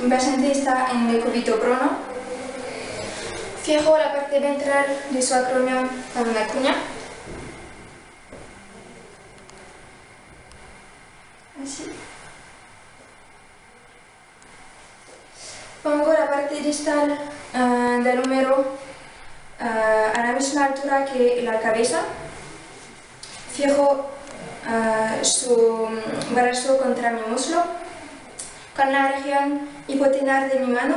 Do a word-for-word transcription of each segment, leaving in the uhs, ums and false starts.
Un paciente está en Decúbito Prono. Fijo la parte ventral de su acromion con una cuña. Así. Pongo la parte distal uh, del húmero uh, a la misma altura que la cabeza. Fijo uh, su brazo contra mi muslo. Con la región hipotenar de mi mano,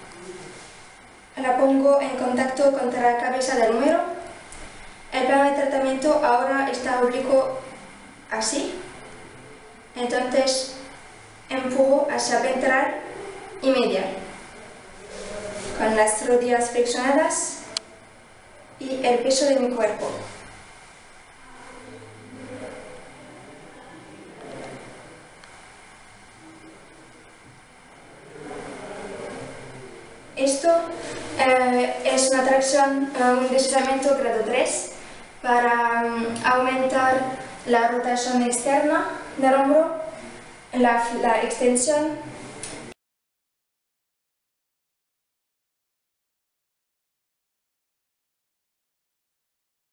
la pongo en contacto contra la cabeza del húmero. El plano de tratamiento ahora está oblicuo así. Entonces empujo hacia ventral y medial, con las rodillas flexionadas y el peso de mi cuerpo. Esto eh, es una tracción, eh, un deslizamiento grado tres para um, aumentar la rotación externa del hombro, la, la extensión